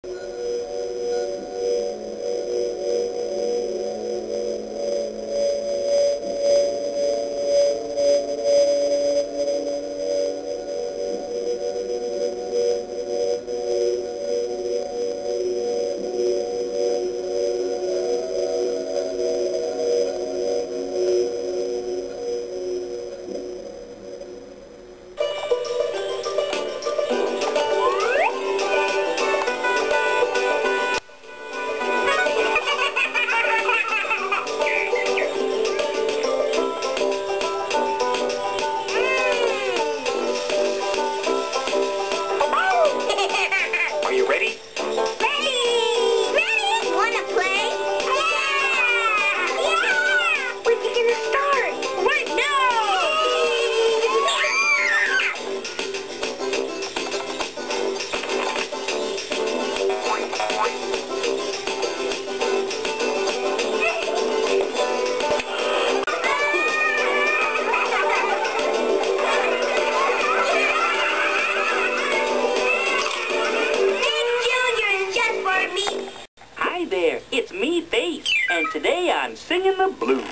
Today I'm singing the blues.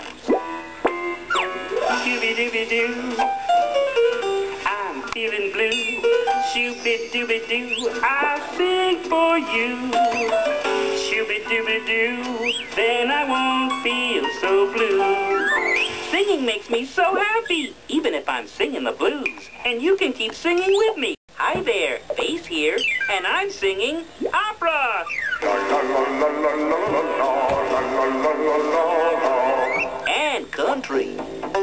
Shooby-dooby-doo, I'm feeling blue. Shooby-dooby-doo, I sing for you. Shooby-dooby-doo, then I won't feel so blue. Singing makes me so happy, even if I'm singing the blues. And you can keep singing with me. Hi there, Bass here, and I'm singing opera. And country.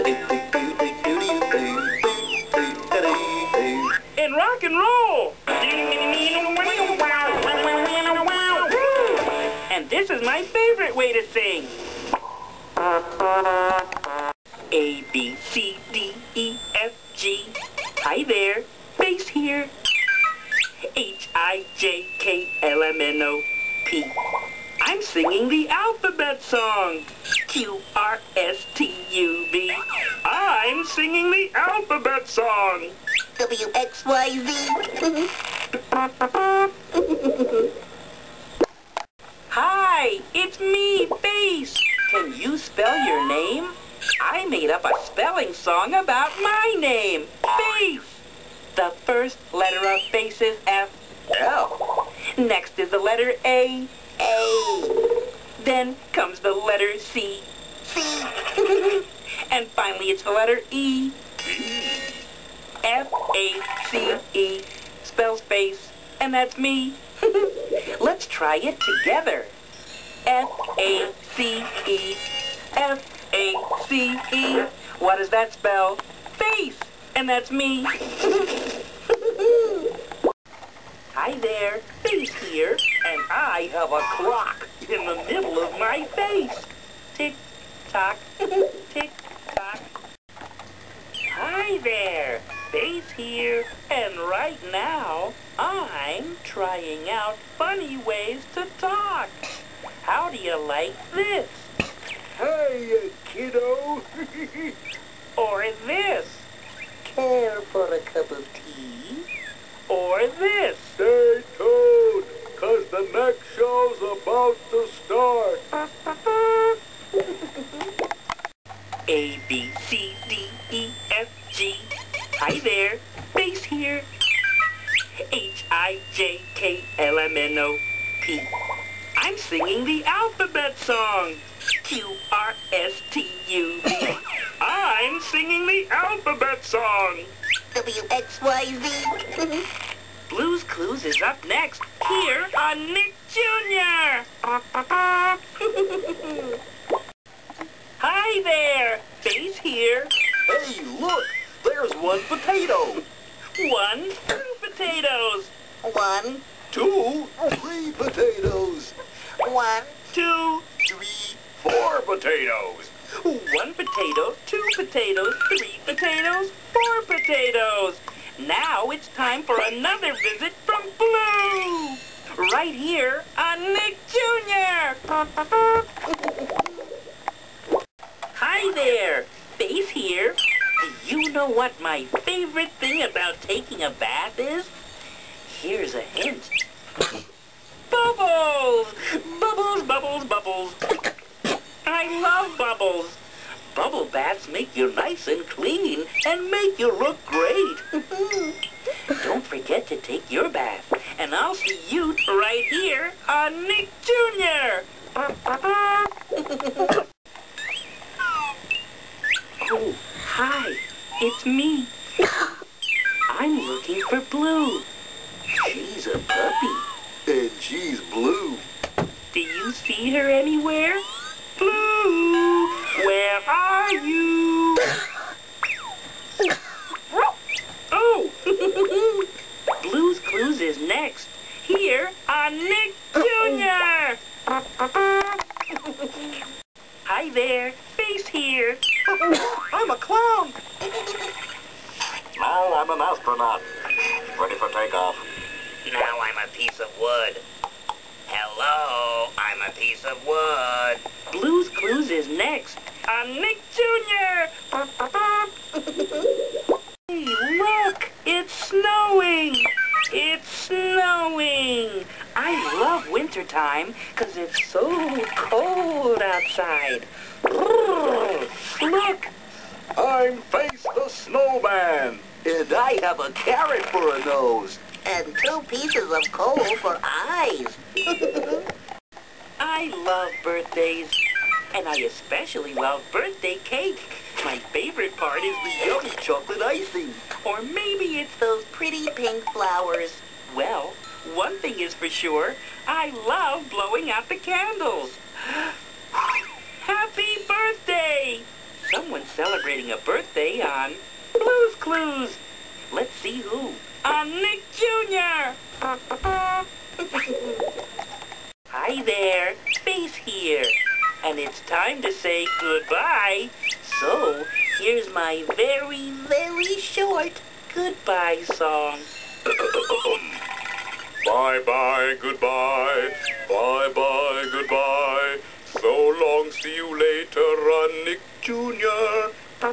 And rock and roll. And this is my favorite way to sing. A, B, C, D, E, F, G. Hi there, Bass here. H, I, J, K, L, M, N, O, P. I'm singing the alphabet song. Q, R, S, T, U, V. I'm singing the alphabet song. W, X, Y, Z. Hi, it's me, Bass. Can you spell your name? I made up a spelling song about my name, Bass. The first letter of Bass is F. Oh. Next is the letter A. A. Then comes the letter C. C. And finally it's the letter E. F-A-C-E spells Bass, and that's me. Let's try it together. F-A-C-E. F-A-C-E. What does that spell? Bass, and that's me. Hi there, Bass here, and I have a clock in the middle of my face. Tick-tock, tick-tock. Hi there, Bass here, and right now, I'm trying out funny ways to talk. How do you like this? Hey, kiddo. Or this? Care for a cup of tea? Or this? Stay tuned, 'cause the next show's about to start. A, B, C, D, E, F, G. Hi there, Bass here. H, I, J, K, L, M, N, O, P. I'm singing the alphabet song. Q, R, S, T, U, V. I'm singing the alphabet song. W, X, Y, Z. Blues Clues is up next, here on Nick Jr. Hi there, Bass here. Hey, look, there's one potato. 1, 2 potatoes. 1, 2, 3 potatoes. 1, 2, 3, 4 potatoes. 1 potato, 2 potatoes, 3 potatoes, 4 potatoes. Now it's time for another visit from Blue. Right here on Nick Jr. Hi there, Bass here. Do you know what my favorite thing about taking a bath is? Here's a hint. baths make you nice and clean and make you look great. Don't forget to take your bath, and I'll see you right here on Nick Jr. Oh, hi, it's me. I'm looking for Blue. She's a puppy. And she's blue. Do you see her anywhere? Blue, where are you? Oh! Blue's Clues is next, here on Nick Jr. Hi there, Face here. I'm a clown. Now I'm an astronaut. Ready for takeoff. Now I'm a piece of wood. Hello, I'm a piece of wood. Blue's Clues is next on Nick Jr. Hey, look, it's snowing. It's snowing. I love wintertime because it's so cold outside. Look. I'm Face the Snowman. And I have a carrot for a nose. And 2 pieces of coal for eyes. I love birthdays, and I especially love birthday cake. My favorite part is the yummy chocolate icing. Or maybe it's those pretty pink flowers. Well, one thing is for sure, I love blowing out the candles. Happy birthday! Someone's celebrating a birthday on Blue's Clues. Let's see who. On Nick Jr. Hi there, Face here. And it's time to say goodbye. So, here's my very, very short goodbye song. Bye-bye, goodbye. Bye-bye, goodbye. So long, see you later on Nick Jr.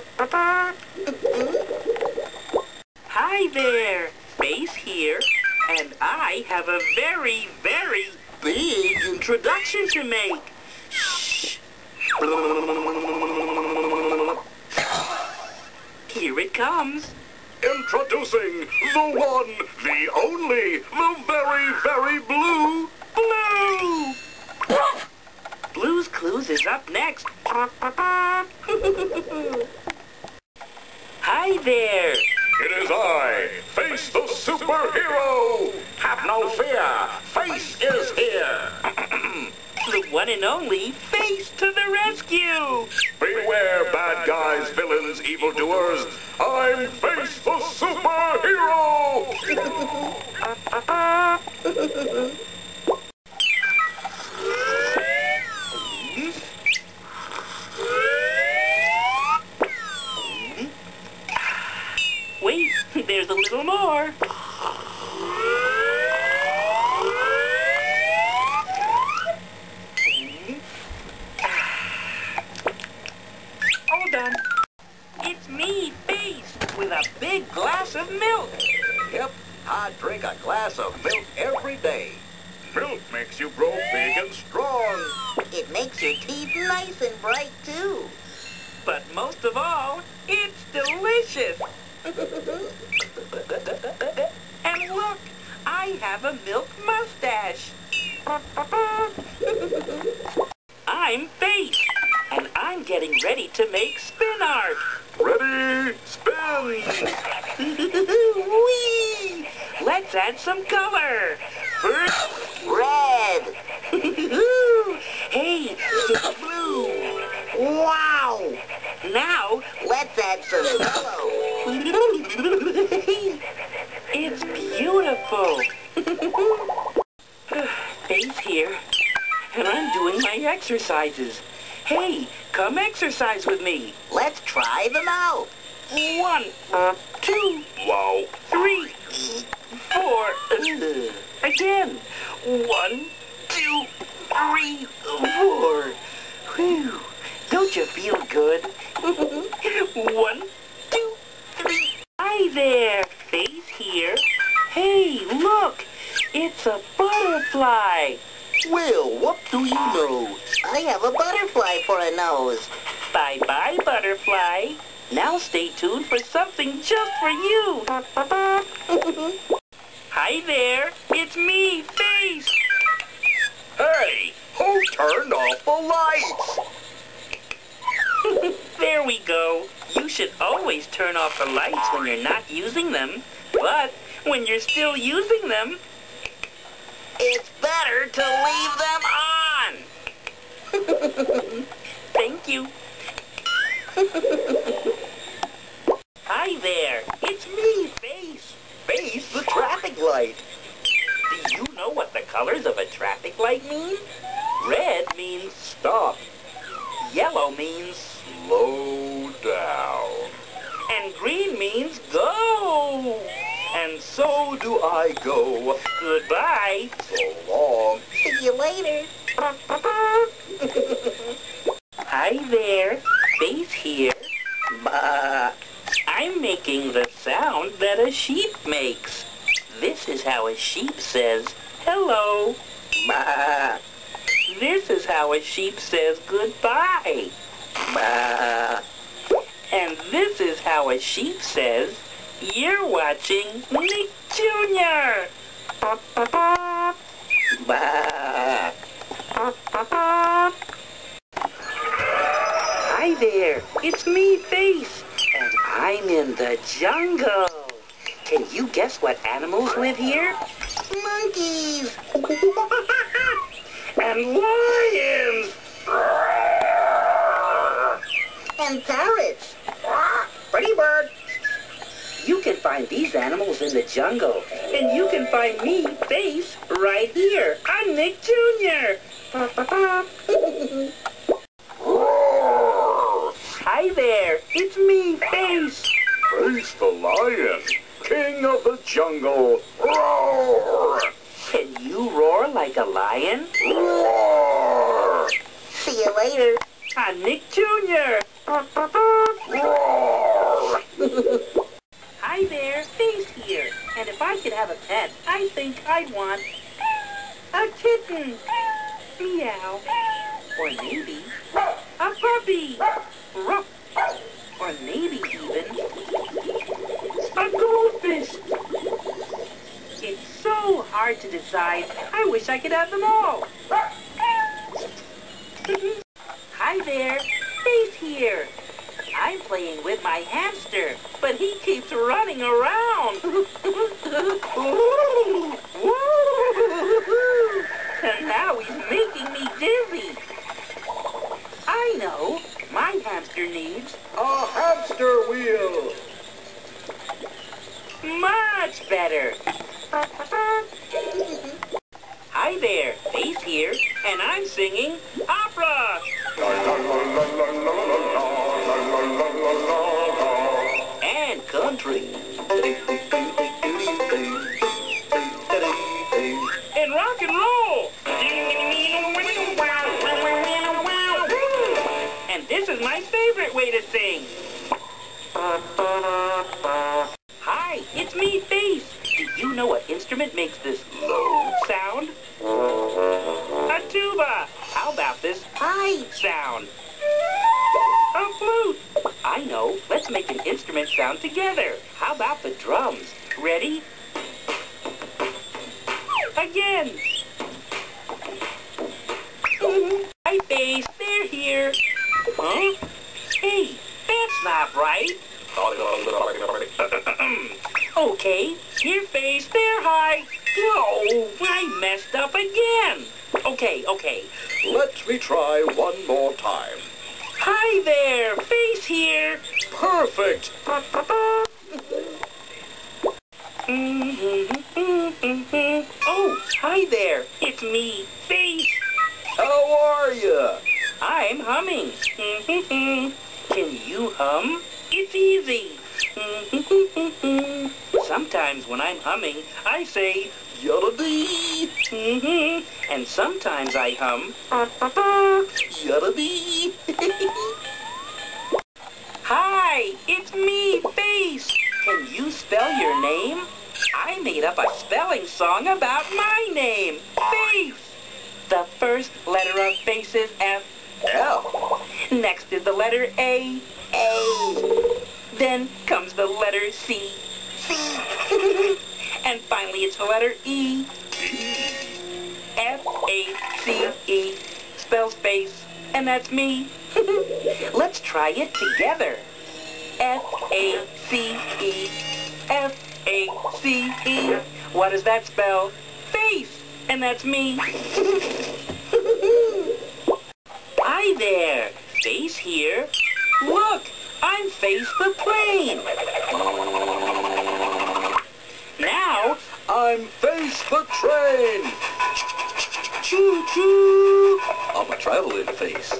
Hi there, Face here. And I have a very, very big introduction to make. Shh. Here it comes. Introducing the one, the only, the very, very blue. Blue! Blue's Clues is up next. Hi there. It is I, Face the Superhero. Have no fear, Face is here. The one and only Face to the rescue. Beware, bad guys, villains, evildoers. I'm Face the Superhero. Wait, there's a little more. All done. It's me, Face, with a big glass of milk. Yep, I drink a glass of milk every day. Milk makes you grow big and strong. It makes your teeth nice and bright, too. But most of all, it's delicious. And look, I have a milk mustache. I'm Face, and I'm getting ready to make spin art. Ready, spin! Whee! Let's add some color. First, Red. hey, some blue. Wow! Now, Let's add some yellow. it's beautiful. Face here, and I'm doing my exercises. Hey, come exercise with me. Let's try them out. 1, 2, Wow. 3, 4. Again. 1, 2, 3, 4. Whew. Don't you feel good? 1, 2, 3. Hi there, Face here. Hey, look. It's a butterfly. Well, what do you know? I have a butterfly for a nose. Bye-bye, butterfly. Now stay tuned for something just for you. Hi there, it's me, Face. Hey, who turned off the lights? There we go. You should always turn off the lights when you're not using them. But when you're still using them, it's better to leave them on. Thank you. Hi there, it's me, Face. Face the traffic light. Do you know what the colors of a traffic light mean? Red means Stop. yellow means Slow down. and green means go. And so do I go. Goodbye. So long. See you later. Hi there, Face here. Bah. I'm making the sound that a sheep makes. This is how a sheep says hello. Bah. This is how a sheep says goodbye. Bah. And this is how a sheep says, you're watching Nick Jr. Bah. Hi there, it's me, Face, and I'm in the jungle. Can you guess what animals live here? Monkeys. And lions! And parrots. Pretty bird! You can find these animals in the jungle, and you can find me, Face, right here. I'm Nick Jr. Hi there, it's me, Face. Face the lion. King of the jungle. Roar. Can you roar like a lion? Roar. See you later. I'm Nick Jr. Roar. Hi there, Face here. And if I could have a pet, I think I'd want a kitten. Meow. Or maybe a puppy. Ruff. Or maybe even a goldfish. It's so hard to decide. I wish I could have them all. Hi there, Face here. I'm playing with my hamster, but he keeps running around. And now he's making me dizzy. I know, my hamster needs A hamster wheel. much better. Hi there, Face here, and I'm singing opera. And country. And rock and roll. And this is my favorite way to sing. Hi, it's me, Face. Do you know what instrument makes this low sound? A tuba. How about this high sound? A flute. I know. Let's make an instrument sound together. How about the drums? Ready? Again. Hi, Face. They're here. Huh? Hey, that's not right. Okay, here, Face, there, hi. Oh, I messed up again. Okay. Let me try one more time. Hi there, Face here. Perfect. Oh, hi there, it's me, Face. How are you? I'm humming. Can you hum? It's easy. Sometimes when I'm humming, I say, Yada-dee. And sometimes I hum, Yada-dee. Hi, it's me, Face. Can you spell your name? I made up a spelling song about my name, Face. The first letter of Face is F. F. Next is the letter A. A. Then comes the letter C. And finally it's the letter E. F-A-C-E. Spells face. And that's me. Let's try it together. F-A-C-E. F-A-C-E. What does that spell? Face. And that's me. Hi there. Face here. Look, I'm Face the plane. Now, I'm Face the train. choo-choo. I'm a traveling face.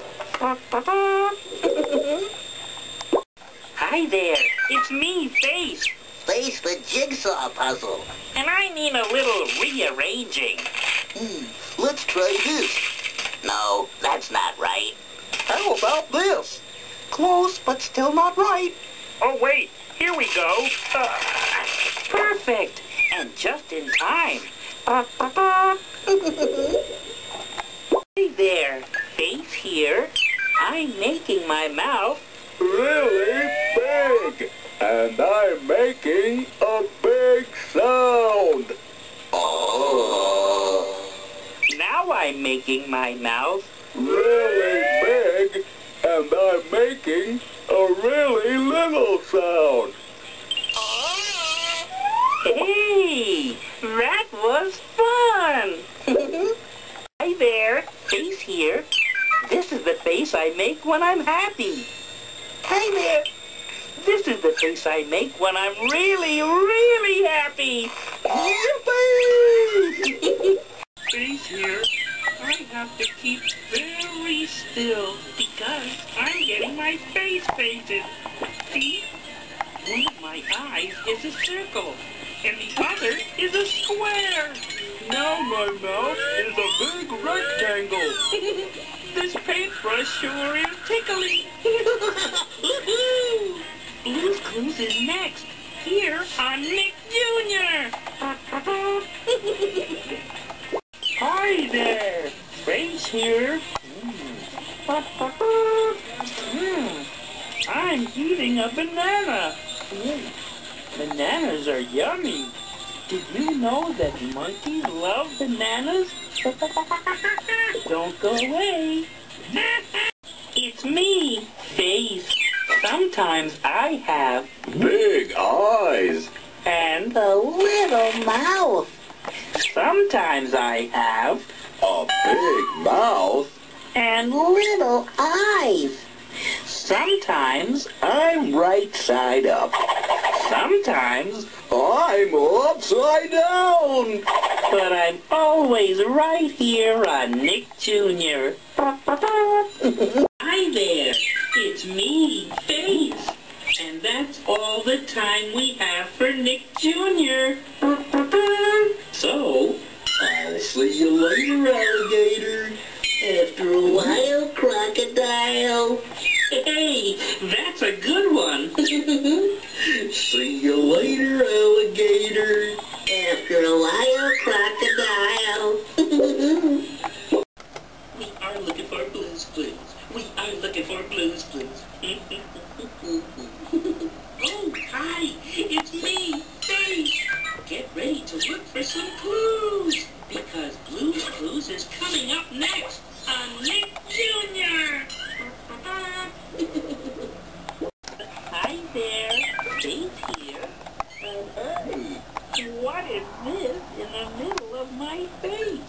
Hi there. It's me, Face. Face the jigsaw puzzle. And I need a little rearranging. Let's try this. No, that's not right. How about this? Close, but still not right. Oh, wait. Here we go. Perfect. And just in time. Hey there. Face here. I'm making my mouth Really big. And I'm making a big sound. Oh. Now I'm making my mouth Really big. And I'm making a really little sound. Hey, that was fun! Hi there, Face here. This is the face I make when I'm happy. Hi there. This is the face I make when I'm really, really happy. Yippee! Face here. I have to keep very still because I'm getting my face painted. See? One of my eyes is a circle, and the other is a square. Now my mouth is a big rectangle. This paintbrush sure is tickly. Blue's Clues is next. Here on Nick Jr. Hi there. Face here. I'm eating a banana. Bananas are yummy. Did you know that monkeys love bananas? Don't go away. It's me, Face. Sometimes I have Big eyes. and A little mouth. sometimes I have A big mouth. and Little eyes. sometimes I'm right side up. Sometimes, I'm upside down. but I'm always right here on Nick Jr. Hi there, it's me, Face. And that's all the time we have for Nick Jr. So, I'll see you later, alligator. After a while, crocodile. hey, that's a good one. See you later, alligator. After a while, crocodile. We are looking for Blue's Clues. We are looking for Blue's Clues. Oh, hi, it's me, Face. Get ready to look for some clues, because Blue's Clues is coming up next on Nick Jr. Hi there, Face here. Hey, what is this in the middle of my face?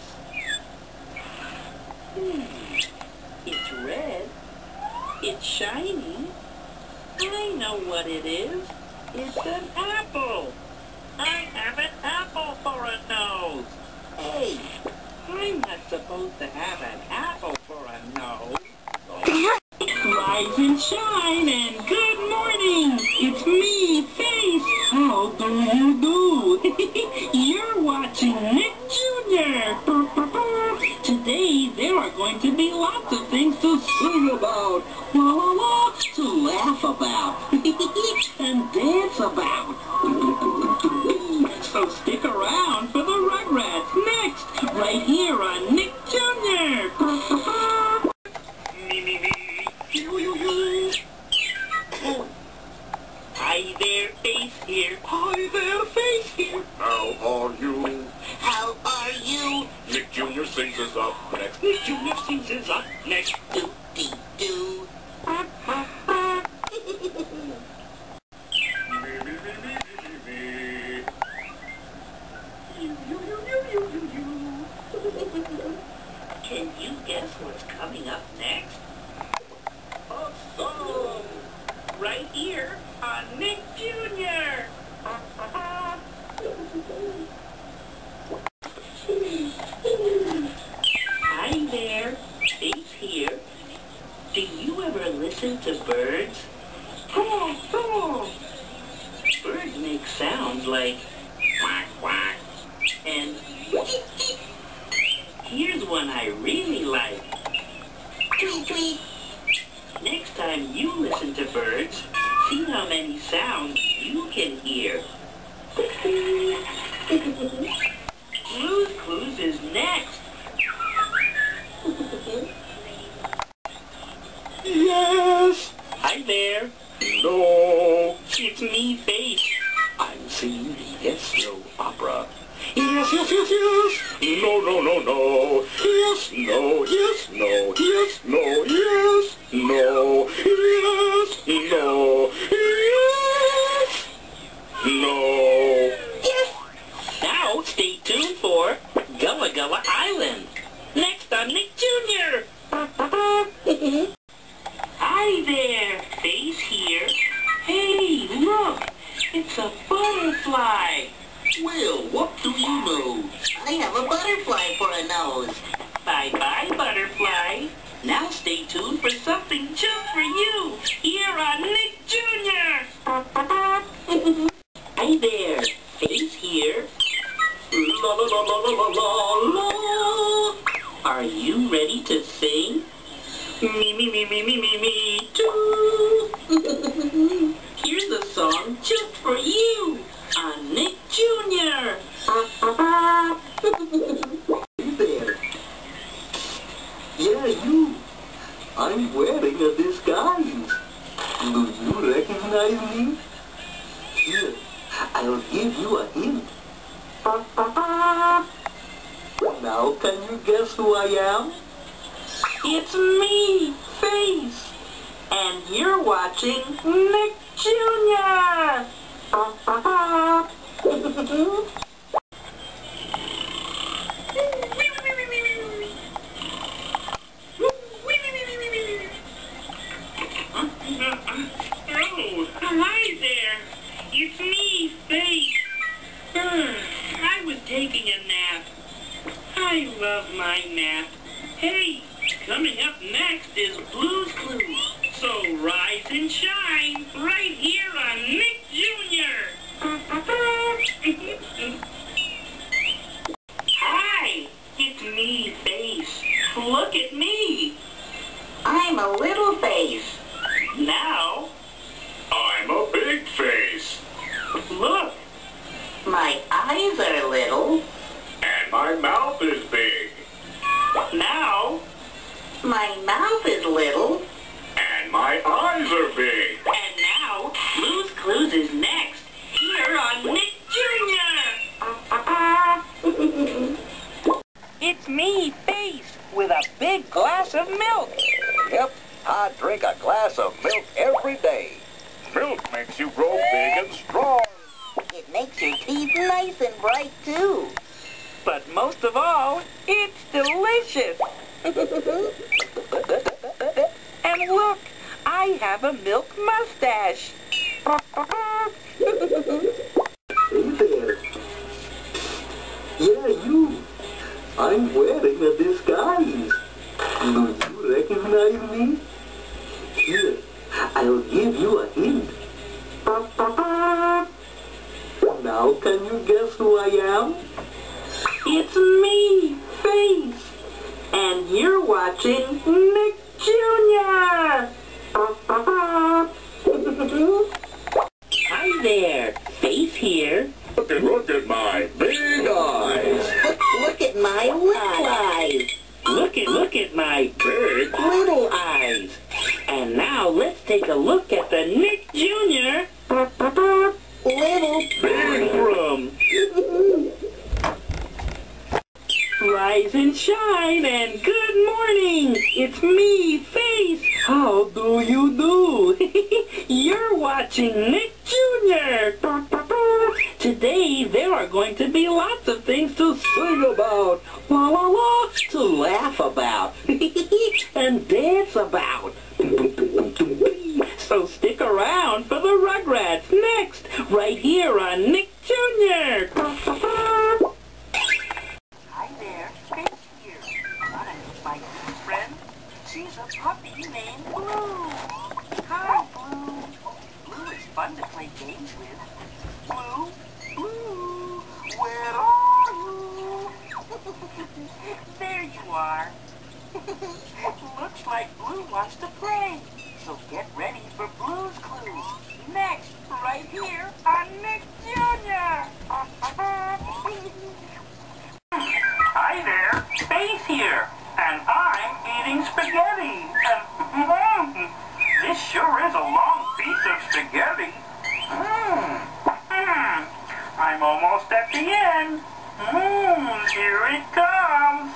It's red. It's shiny. I know what it is. It's an apple. I have an apple for a nose. Hey, I'm not supposed to have an apple for a nose. Rise and shine and good morning. It's me, Face. How do you do? You're watching Nick Jr. Today there are going to be lots of things to sing about, la la la, to laugh about, and dance about. So stick around for the Rugrats next, right here on Nick Jr. Me, me, me. Here we sings us up next. Nick Jr. sings us up next. Do-dee-doo. Can you guess what's coming up next? A song. Right here on Nick Jr. Hi there, Faith here. Do you ever listen to birds? Birds make sounds like quack quack and here's one I really like. Tweet, tweet. Next time you listen to birds, see how many sounds you can hear. Blue's Clues is next. Yes. Hi there. No. It's me, Faith. I'm singing the Yes No opera. Yes, yes, yes, yes. No, no, no, no. Yes, no, yes, no, yes, no, yes, no, yes, no, yes, no. Yes. Now stay tuned for Gullah Gullah Island. Next on Nick Jr. Hi there, Faith here. Hey, look, it's a butterfly. Well, what do you know? I have a butterfly for a nose. Bye-bye, butterfly. Now stay tuned for something just for you here on Nick Jr. Hi there, Faith here. La la la la la la la. Are you ready to sing? Me, me, me, me, me, me, me, too. Here's a song just for you on Nick Jr. There. Yeah, you. I'm wearing a disguise. Do you recognize me? Here, I'll give you a hint. Now, can you guess who I am? It's me, Faith. And you're watching Nick Jr. Oh, hi there. It's me, Faith. I was taking a nap. I love my nap. Hey, coming up next is Blue's Clues. So rise and shine right here on Nick Jr. Hi, it's me, Face. Look at me. I'm a little face. Now, I'm a big face. look. My eyes are little. And my mouth is big. Now, My mouth is little. And my eyes are big. and now, Blue's Clues is next here on Nick Jr. It's me, Face, with a big glass of milk. Yep, I drink a glass of milk every day. Milk makes you grow big and strong. It makes your teeth nice and bright, too. But most of all, it's delicious. And look, I have a milk mustache. Hey there. Yeah, you. I'm wearing a disguise. Do you recognize me? Here, I'll give you a hint. Now, can you guess who I am? It's me, Face. And you're watching Nick Jr. Hi there, Face here. Look at my big eyes. Look at my little eyes. Look at my Big. little eyes. And now let's take a look at the Nick Jr. Little Big room. Rise and shine. night and good morning. It's me, Face. How do you do? You're watching Nick Jr. Today there are going to be lots of things to sing about, la la la, to laugh about, and dance about. So stick around for the Rugrats next, right here on Nick Jr. Hi there, Face here. I'm my new friend. She's a puppy named Blue. Hi, Blue. Blue is fun to play games with. Blue, Blue, where are you? There you are. Looks like Blue wants to play. So get ready for Blue's Clues. Next, right here on Nick Jr. Hi there, Face here, and I'm eating spaghetti. And this sure is a long piece of spaghetti. I'm almost at the end. Here it comes.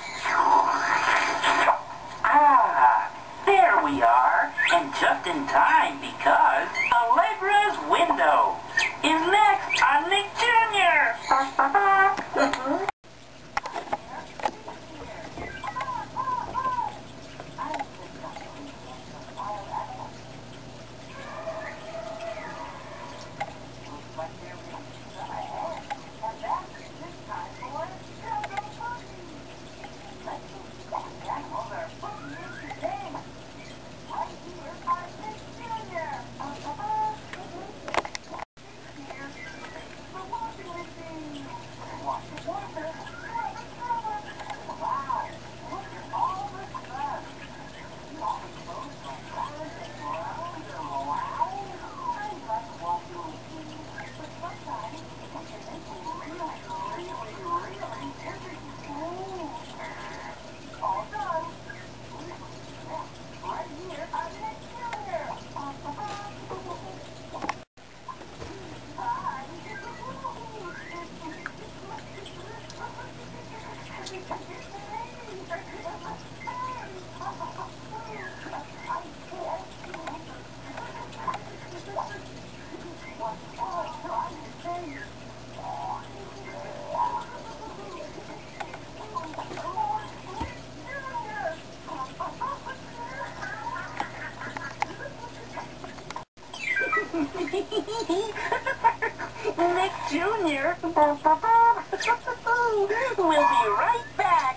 There we are, and just in time because Allegra's Window is next on Nick Jr. Nick Jr. We'll be right back.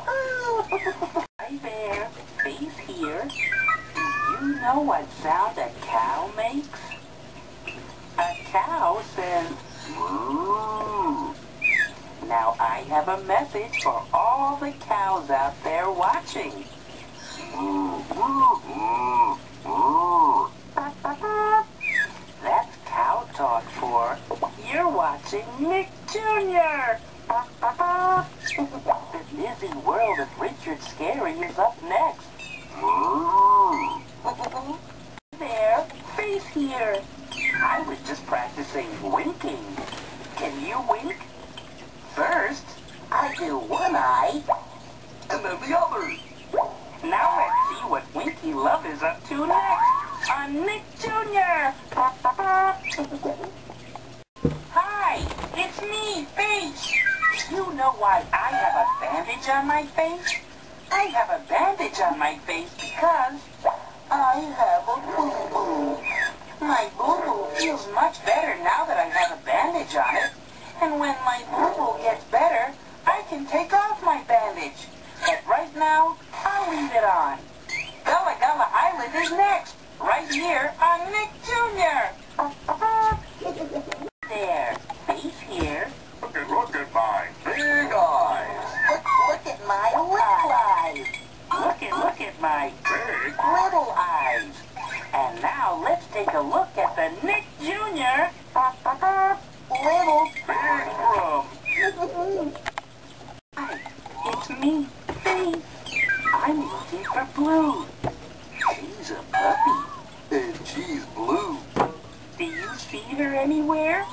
Hi there, Face here. Do you know what sound a cow makes? A cow says, moo. Now I have a message for all the cows out there watching. Moo, moo, moo, moo. That's cow talk for you're watching Nick Jr. The Disney World of Richard Scary is up next. There, Face here. I was just practicing winking. Can you wink? First, I do one eye, and then the other. Now let's see what Winky Love is up to next on Nick Jr. Hi, it's me, Face. You know why I have a bandage on my face? I have a bandage on my face because I have a boo-boo. My boo-boo feels much better now that I have a bandage on it. And when my boo-boo gets better, I can take off my bandage. But right now, I'll leave it on. Gullah Gullah Island is next, right here on Nick Jr. There, Face here. Look at my big eyes. Look at my little eyes. Look at my big little eyes. And now let's take a look at the Nick Jr. Little big room. Hi, it's me, Face. I'm looking for Blue. She's a puppy. And she's blue. Do you see her anywhere?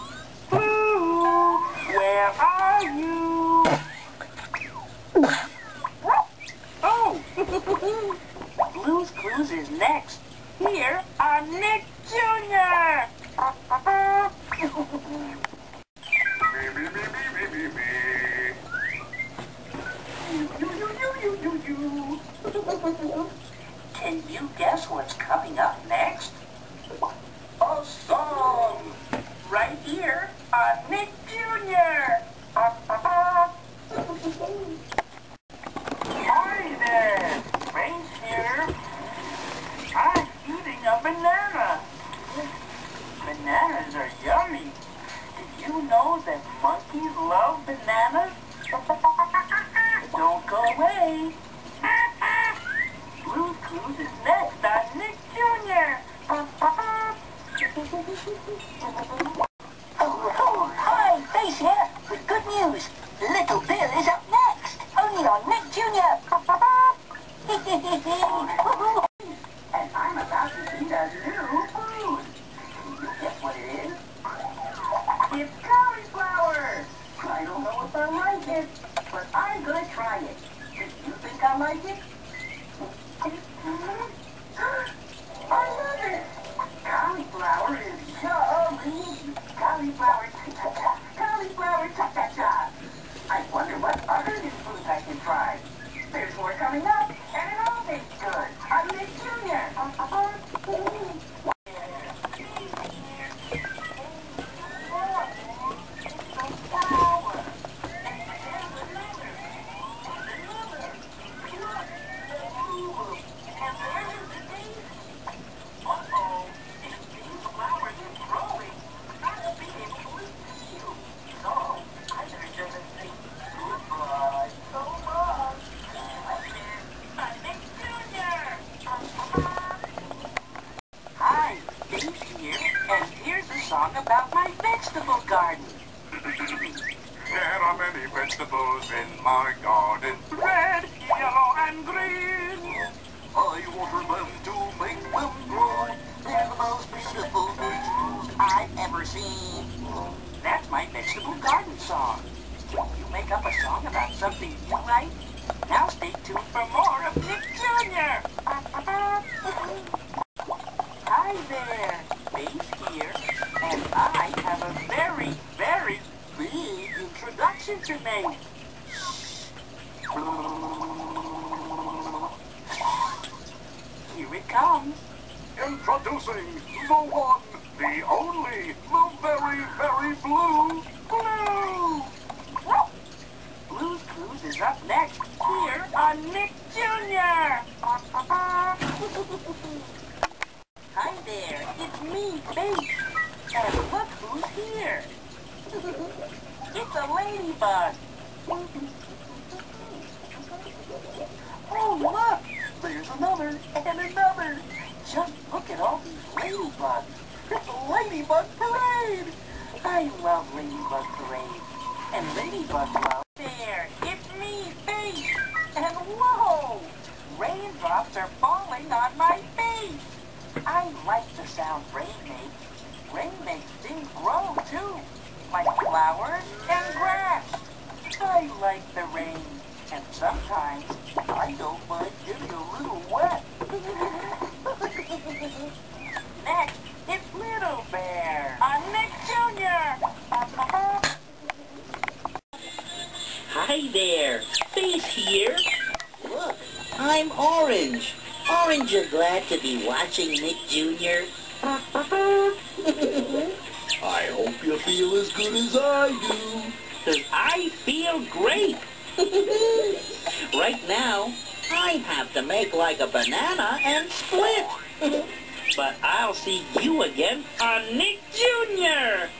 Blue, where are you? Blue's Clues is next. Here on Nick Jr. Can you guess what's coming up next? A song! Right here on Nick Jr. Hi there! Race here. I'm eating a banana. Bananas are yummy. Did you know that monkeys love bananas? Don't go away. Blue's Clues is next on Nick Jr. Oh, hi, Face here with good news. Little Bill is up next, only on Nick Jr. And I'm about to eat a new food. Can you guess what it is? It's cauliflower. I don't know if I like it, but I'm gonna try it. Do you think I like it? I love it. Cauliflower is yummy. Cauliflower cha-cha-cha. Cauliflower cha-cha-cha. I wonder what other new foods I can try. There's more coming up, and it all tastes good. I'm Nick Jr. Song about my vegetable garden. There are many vegetables in my garden. Red, yellow, and green. I water them to make them grow. They're the most beautiful vegetables I've ever seen. That's my vegetable garden song. You make up a song about something you like? Now stay tuned for more of Nick Jr. Hi there, Face here. And I have a very, very big introduction to make. Here it comes. Introducing the one, the only, the very, very blue. Blue! Blue's Clues is up next, here on Nick Jr. Hi there, it's me, Face. And look who's here. It's a ladybug. Oh, look! There's another and another. Just look at all these ladybugs. It's a ladybug parade. I love ladybug parades. And ladybug love. There, it's me, Face. And whoa! Raindrops are falling on my face. I like the sound rain makes. Rain makes things grow, too, like flowers and grass. I like the rain, and sometimes I don't mind getting a little wet. Next, it's Little Bear on Nick Jr. Hi there, Face here. Look, I'm Orange. Orange is glad to be watching Nick Jr. I hope you feel as good as I do. 'Cause I feel great. Right now, I have to make like a banana and split. But I'll see you again on Nick Jr.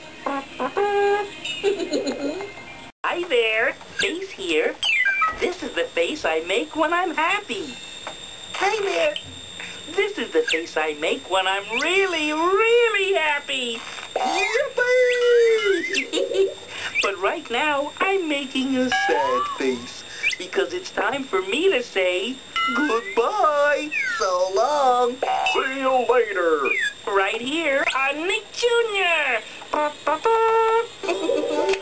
Hi there, Face here. This is the face I make when I'm happy. Hi there. This is the face I make when I'm really, really happy. Yippee! But right now, I'm making a sad face because it's time for me to say goodbye. So long. See you later. Right here on Nick Jr.